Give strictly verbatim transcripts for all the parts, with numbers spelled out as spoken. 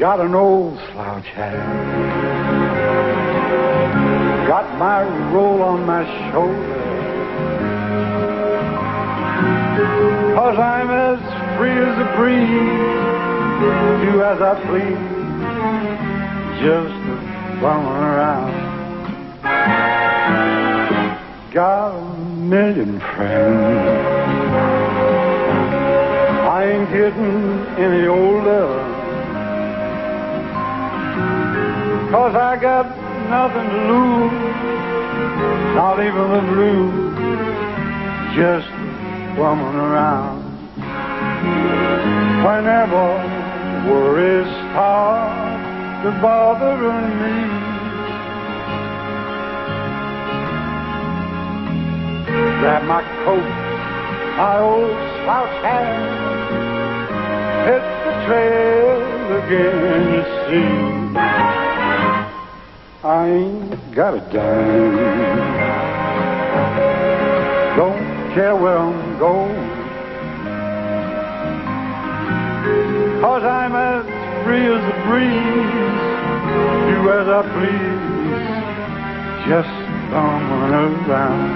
Got an old slouch hat, got my roll on my shoulder, 'cause I'm as free as a breeze, do as I please, just bumming around. Got a million friends, I ain't getting any older, 'cause I got nothing to lose, not even the blues, just bumming around. Whenever worries start to bothering me, grab my coat, my old slouch hat, hit the trail again, you see. I ain't got a dime, don't care where I'm going, 'cause I'm as free as a breeze, do as I please, just bumming around.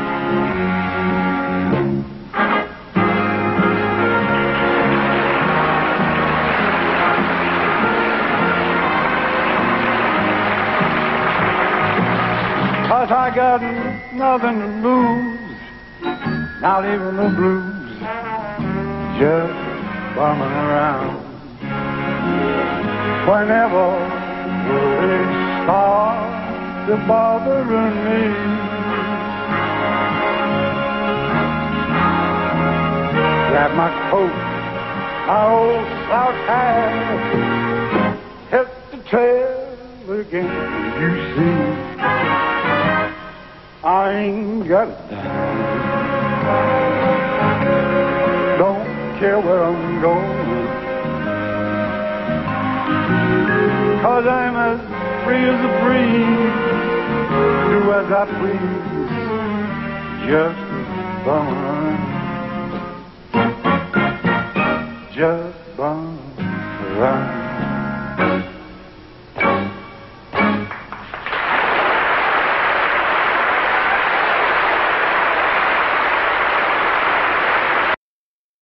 Cause I got nothing to lose, not even the blues, just bumming around. Whenever worries start to bothering me, grab my coat, my old slouch hat, hit the trail again, you see. I ain't got a dime, don't care where I'm going, 'cause I'm as free as a breeze, do as I please, just bumming around, just bumming around.